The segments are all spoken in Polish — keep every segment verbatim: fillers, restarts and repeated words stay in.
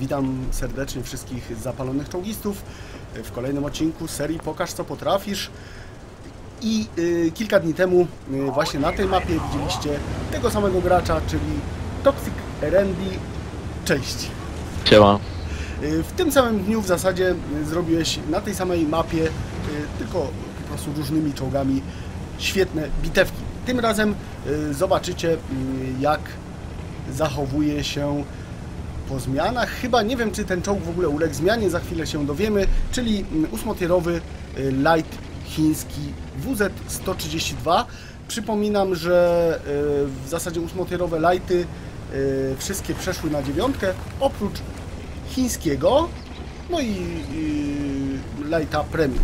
Witam serdecznie wszystkich zapalonych czołgistów w kolejnym odcinku serii Pokaż co potrafisz. I y, kilka dni temu y, właśnie na tej mapie widzieliście tego samego gracza, czyli Toxic R N D. Cześć! Siema. Y, w tym samym dniu w zasadzie y, zrobiłeś na tej samej mapie, y, tylko po prostu różnymi czołgami, świetne bitewki. Tym razem y, zobaczycie y, jak zachowuje się po zmianach. Chyba nie wiem, czy ten czołg w ogóle uległ zmianie, za chwilę się dowiemy, czyli ósmotierowy light chiński W Z sto trzydzieści dwa. Przypominam, że w zasadzie ósmotierowe lighty wszystkie przeszły na dziewiątkę, oprócz chińskiego, no i, i lighta premium.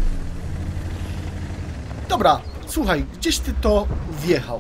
Dobra, słuchaj, gdzieś ty to wjechał.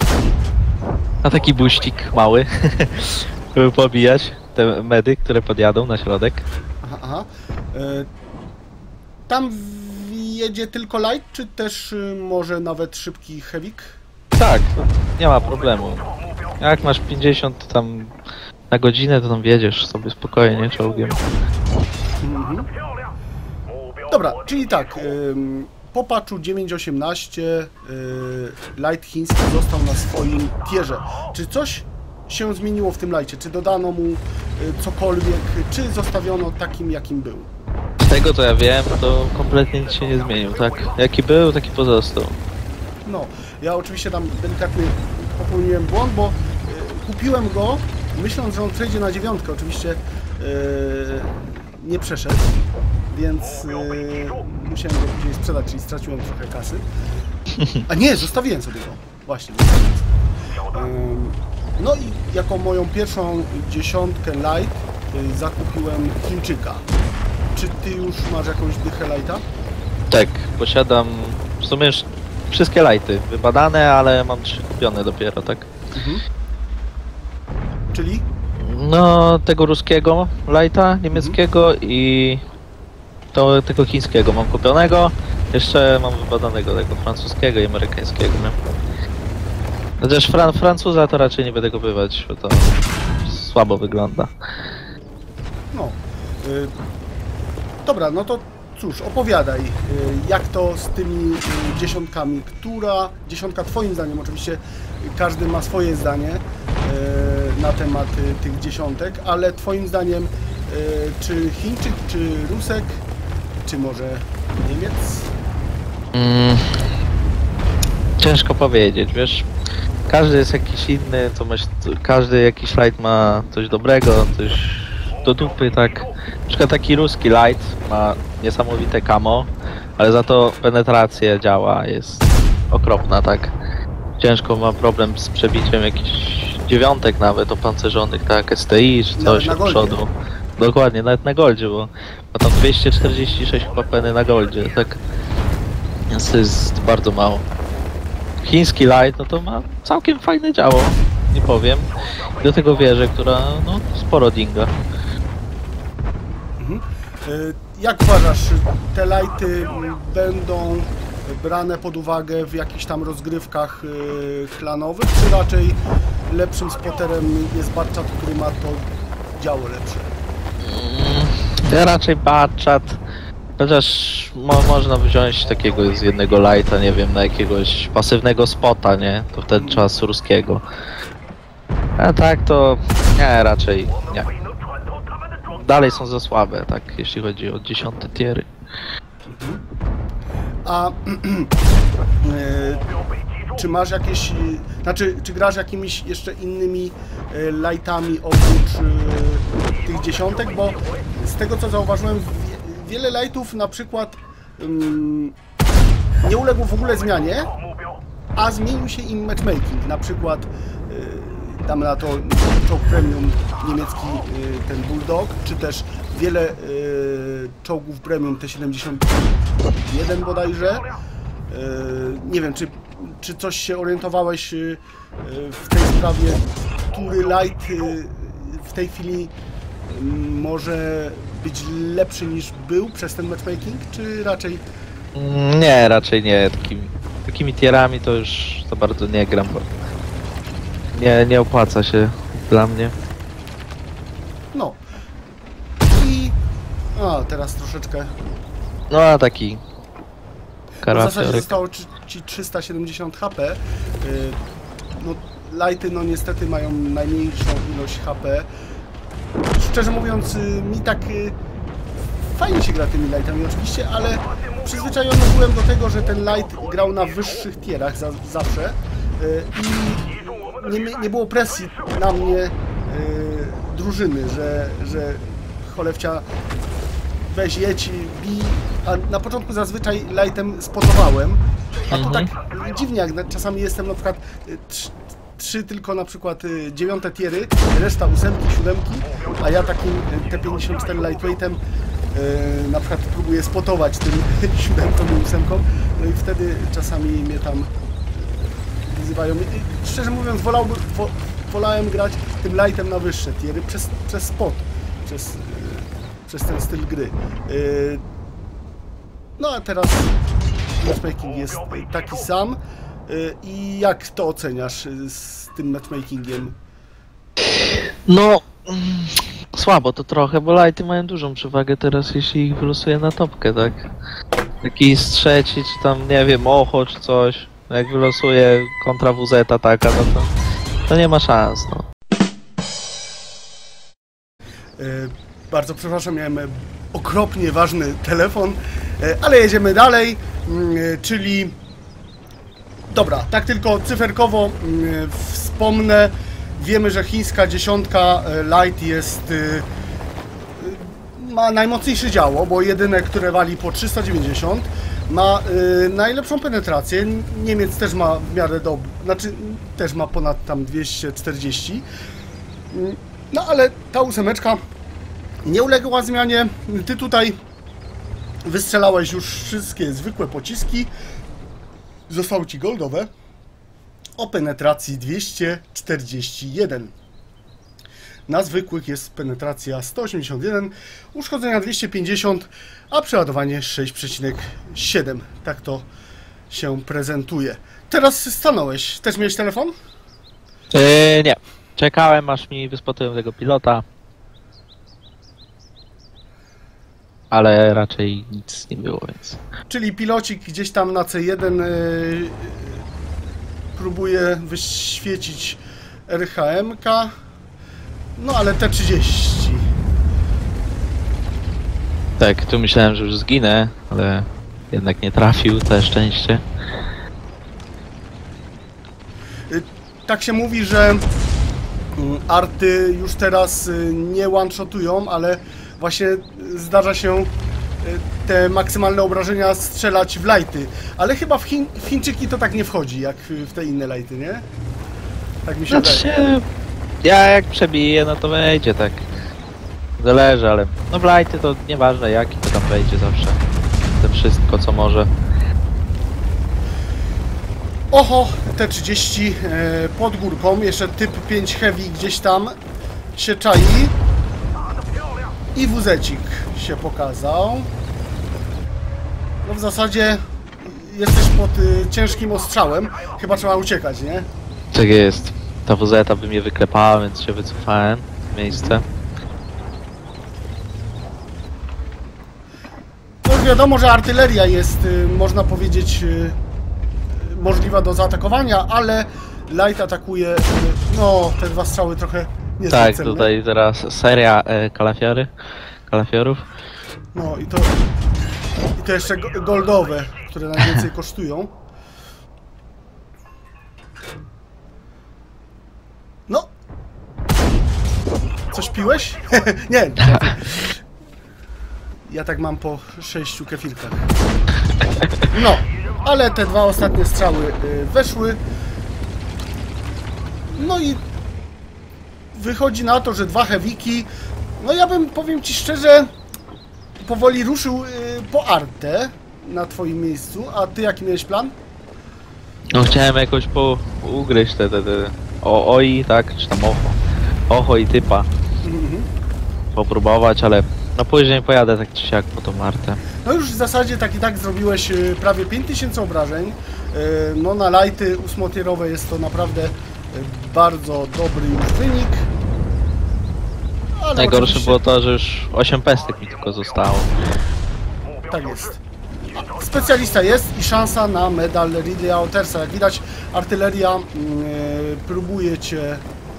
A taki buścik mały, żeby pobijać te medy, które podjadą na środek. Aha, aha. E, tam jedzie tylko light, czy też y, może nawet szybki heavik? Tak, nie ma problemu. Jak masz pięćdziesiąt tam na godzinę, to tam wjedziesz sobie spokojnie czołgiem. Mhm. Dobra, czyli tak, ym, po patchu dziewięć osiemnaście y, light chiński został na swoim tierze. Czy coś się zmieniło w tym lightie? Czy dodano mu y, cokolwiek, czy zostawiono takim, jakim był? Z tego co ja wiem, to kompletnie nic się nie zmienił, tak? Jaki był, taki pozostał. No, ja oczywiście tam delikatnie popełniłem błąd, bo y, kupiłem go myśląc, że on przejdzie na dziewiątkę. Oczywiście y, nie przeszedł, więc y, musiałem go później sprzedać, czyli straciłem trochę kasy. A nie, zostawiłem sobie go. Właśnie. Ym, no i jako moją pierwszą dziesiątkę light y, zakupiłem Chińczyka. Czy ty już masz jakąś dychę lighta? Tak, posiadam w sumie już wszystkie lighty wybadane, ale mam trzy kupione dopiero, tak? Mhm. Czyli? No, tego ruskiego lighta, niemieckiego i to, tego chińskiego mam kupionego. Jeszcze mam wybadanego tego francuskiego i amerykańskiego, nie? Chociaż Fran Francuza to raczej nie będę kupować, bo to słabo wygląda. No. Y Dobra, no to cóż, opowiadaj, y jak to z tymi y dziesiątkami, która dziesiątka twoim zdaniem, oczywiście każdy ma swoje zdanie y na temat y tych dziesiątek, ale twoim zdaniem y czy Chińczyk, czy Rusek, czy może Niemiec? Mm. Ciężko powiedzieć, wiesz, każdy jest jakiś inny, to masz, każdy jakiś light ma coś dobrego, coś do dupy, tak. Na przykład taki ruski light ma niesamowite camo, ale za to penetracja działa, jest okropna, tak. Ciężko ma problem z przebiciem jakichś dziewiątek nawet opancerzonych, tak, S T I czy coś od przodu. Dokładnie, nawet na goldzie, bo ma tam dwieście czterdzieści sześć papeny na goldzie, tak. Więc to jest bardzo mało. Chiński light, no to ma całkiem fajne działo, nie powiem. I do tego wieżę, która, no, sporo dinga. Mhm. Jak uważasz, te lighty będą brane pod uwagę w jakichś tam rozgrywkach klanowych, czy raczej lepszym spoterem jest Batchat, który ma to działo lepsze? Ja raczej Batchat, chociaż mo można wziąć takiego z jednego lighta, nie wiem, na jakiegoś pasywnego spota, nie? To wtedy trzeba z ruskiego. A tak to nie, raczej nie. Dalej są za słabe, tak, jeśli chodzi o dziesiąte tiery. A y, czy masz jakieś, znaczy, czy grasz jakimiś jeszcze innymi y, lightami oprócz y, tych dziesiątek, bo z tego co zauważyłem, wiele lightów na przykład y, nie uległo w ogóle zmianie, a zmienił się im matchmaking, na przykład y, damy na to czołg premium niemiecki, y, ten Bulldog, czy też wiele y, czołgów premium T siedemdziesiąt jeden bodajże. Y, nie wiem, czy, czy coś się orientowałeś y, w tej sprawie, który light y, w tej chwili y, może być lepszy niż był przez ten matchmaking, czy raczej... Nie, raczej nie. Takimi, takimi tierami to już za bardzo nie gram, bo nie, nie opłaca się dla mnie. No. I A, teraz troszeczkę. No a taki... W zasadzie Karafiorek. zostało ci- ci trzysta siedemdziesiąt H P. Yy, no, lighty no niestety mają najmniejszą ilość H P. Szczerze mówiąc, yy, mi tak yy, fajnie się gra tymi lightami oczywiście, ale przyzwyczajony byłem do tego, że ten light grał na wyższych tierach za, zawsze yy, i nie, nie było presji na mnie yy, drużyny, że, że cholewcia weź jedź, bij, a na początku zazwyczaj lightem spotowałem, a to Mhm. tak dziwnie, jak na- czasami jestem na przykład y, trz, trzy tylko na przykład y, dziewiąte tiery, reszta ósemki, siódemki, a ja takim y, T pięćdziesiąt cztery lightweightem y, na przykład próbuję spotować tym siódemką i ósemką, no i wtedy czasami mnie tam wyzywają. I, szczerze mówiąc, wolałby, wo, wolałem grać tym lightem na wyższe tiery przez, przez spot, przez, y, przez ten styl gry. Y, no a teraz matchmaking jest taki sam. Y, I jak to oceniasz y, z tym matchmakingiem? No... mm, Słabo to trochę, bo lighty mają dużą przewagę teraz, jeśli ich wylosuje na topkę, tak? Taki z trzeci, czy tam, nie wiem, Ocho, czy coś. Jak wylosuje kontra W Z taka, no to... To nie ma szans, no. Y, bardzo przepraszam, miałem e, okropnie ważny telefon, e, ale jedziemy dalej, mm, e, czyli... Dobra, tak tylko cyferkowo mm, wspomnę. Wiemy, że chińska dziesiątka e, Light jest... y, y, ma najmocniejsze działo, bo jedyne, które wali po trzysta dziewięćdziesiąt. Ma y, najlepszą penetrację. Niemiec też ma w miarę dobrą, znaczy też ma ponad tam dwieście czterdzieści. Mm, No ale ta ósemeczka nie uległa zmianie. Ty tutaj wystrzelałeś już wszystkie zwykłe pociski. Zostały ci goldowe o penetracji dwieście czterdzieści jeden. Na zwykłych jest penetracja sto osiemdziesiąt jeden, uszkodzenia dwieście pięćdziesiąt, a przeładowanie sześć przecinek siedem. Tak to się prezentuje. Teraz stanąłeś. Też miałeś telefon? Yy, nie. Czekałem, aż mi wyspotują tego pilota. Ale raczej nic nie było, więc... Czyli pilocik gdzieś tam na C jeden yy, próbuje wyświecić R H M K. No ale T trzydzieści. Tak, tu myślałem, że już zginę, ale jednak nie trafił, to szczęście. Yy, tak się mówi, że yy, arty już teraz yy, nie one-shotują, ale właśnie zdarza się yy, te maksymalne obrażenia strzelać w lighty. Ale chyba w, Chiń, w Chińczyki to tak nie wchodzi, jak w te inne lighty, nie? Tak mi się Znaczy wydaje. się... Ja jak przebiję, no to wejdzie, tak. Zależy, ale... No w lighty to nieważne jaki, to tam wejdzie zawsze. To wszystko, co może. Oho, T trzydzieści e, pod górką, jeszcze typ pięć heavy gdzieś tam się czai i W Z-cik się pokazał. No w zasadzie jesteś pod y, ciężkim ostrzałem, chyba trzeba uciekać, nie? Tak jest. Ta W Z by mnie wyklepała, więc się wycofałem w miejsce. No już wiadomo, że artyleria jest, y, można powiedzieć, y, możliwa do zaatakowania, ale light atakuje, y, no te dwa strzały trochę niezbyt Tak, celne. tutaj teraz seria e, kalafiory. Kalafiorów. No i to, i to jeszcze go- goldowe, które najwięcej kosztują. No. Coś piłeś? Nie. Ja tak mam po sześciu kefirkach. No, ale te dwa ostatnie strzały y, weszły. No i wychodzi na to, że dwa heaviki. No ja bym, powiem ci szczerze, powoli ruszył y, po artę na twoim miejscu. A ty jaki miałeś plan? No chciałem jakoś po ugryźć te, te, te o, oi, tak, czy tam ocho. Ocho i typa. Mhm. Popróbować, ale no później pojadę tak czy siak po tą Martę. No już w zasadzie tak i tak zrobiłeś y, prawie pięć tysięcy obrażeń. Y, No na lighty ósmotierowe jest to naprawdę y, bardzo dobry już wynik. Ale Najgorsze oczywiście- było to, że już osiem pestek mi tylko zostało. Tak jest. A, specjalista jest i szansa na medal Ridleya Watersa. Jak widać, artyleria yy, próbuje cię yy,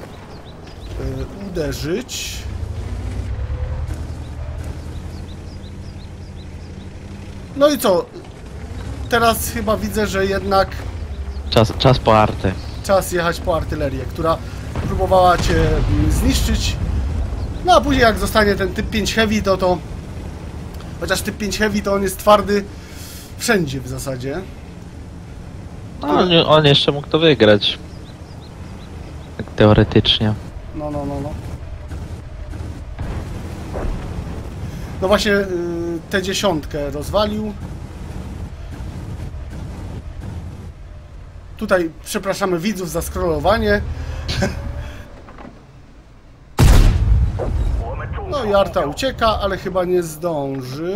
uderzyć. No i co? Teraz chyba widzę, że jednak Czas, czas po artę. czas jechać po artylerię, która próbowała cię mm, zniszczyć. No a później jak zostanie ten typ pięć Heavy, to to... Chociaż typ pięć Heavy to on jest twardy wszędzie w zasadzie. No, on, on jeszcze mógł to wygrać. Tak teoretycznie. No, no, no, no. No właśnie yy, tę dziesiątkę rozwalił. Tutaj przepraszamy widzów za scrollowanie. No i Arta ucieka, ale chyba nie zdąży.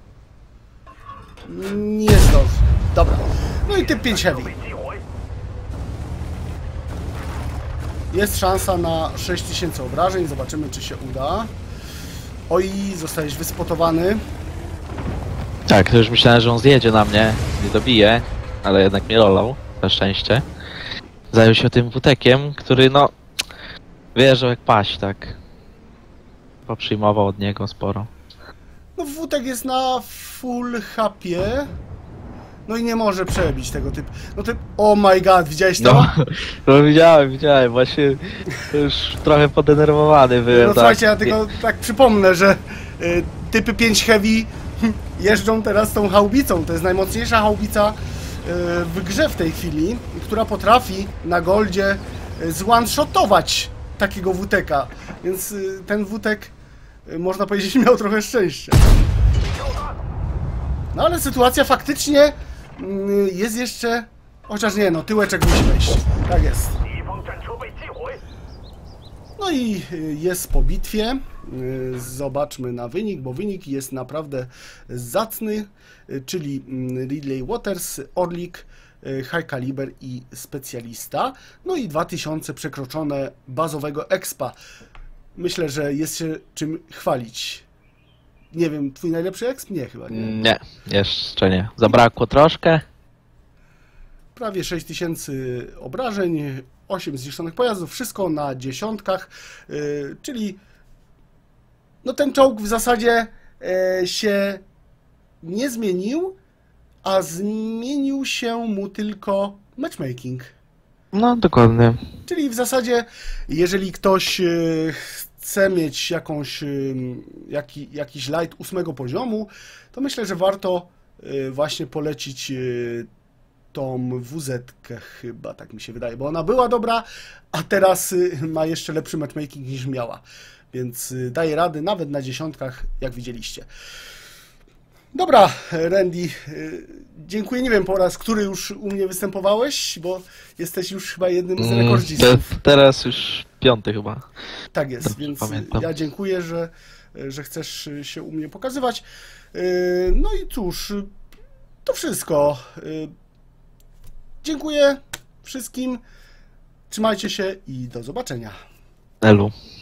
Nie zdąży. Dobra. No i typ pięć Heavy. Jest szansa na sześć tysięcy obrażeń. Zobaczymy, czy się uda. Oj, zostałeś wyspotowany. Tak, to już myślałem, że on zjedzie na mnie, nie dobije, ale jednak mnie rolał, na szczęście. Zajął się tym wutekiem, który no... wjeżdżał jak paść, tak. Poprzyjmował od niego sporo. No wódek jest na full hapie. No i nie może przebić tego typu. No typ... Oh my god, widziałeś to? No, no widziałem, widziałem, właśnie już trochę podenerwowany byłem, No tak. słuchajcie, ja tylko tak przypomnę, że y, typy pięć Heavy jeżdżą teraz tą haubicą. To jest najmocniejsza haubica y, w grze w tej chwili, która potrafi na goldzie y, zone-shotować takiego wuteka. Więc y, ten wutek, y, można powiedzieć, miał trochę szczęścia. No ale sytuacja faktycznie y, jest jeszcze... Chociaż nie, no tyłeczek musi wejść. Tak jest. No i jest po bitwie. Zobaczmy na wynik, bo wynik jest naprawdę zacny, czyli Ridley Waters, Orlik, High Caliber i Specjalista. No i dwa tysiące przekroczone bazowego expa. Myślę, że jest się czym chwalić. Nie wiem, twój najlepszy exp? Nie, chyba nie. Nie, jeszcze nie. Zabrakło troszkę. Prawie sześć tysięcy obrażeń, osiem zniszczonych pojazdów, wszystko na dziesiątkach, yy, czyli no ten czołg w zasadzie yy, się nie zmienił, a zmienił się mu tylko matchmaking. No, dokładnie. Czyli w zasadzie, jeżeli ktoś yy, chce mieć jakąś, yy, jaki, jakiś light ósmego poziomu, to myślę, że warto yy, właśnie polecić yy, tą W Z-kę chyba, tak mi się wydaje, bo ona była dobra, a teraz y, ma jeszcze lepszy matchmaking niż miała. Więc y, daje rady nawet na dziesiątkach, jak widzieliście. Dobra, Randy, y, dziękuję. Nie wiem po raz, który już u mnie występowałeś, bo jesteś już chyba jednym z Mm, rekordzistów. te, teraz już piąty chyba. Tak jest, Dobrze więc pamiętam. ja dziękuję, że, że chcesz się u mnie pokazywać. Y, no i cóż, y, to wszystko. Y, Dziękuję wszystkim, trzymajcie się i do zobaczenia. Elu.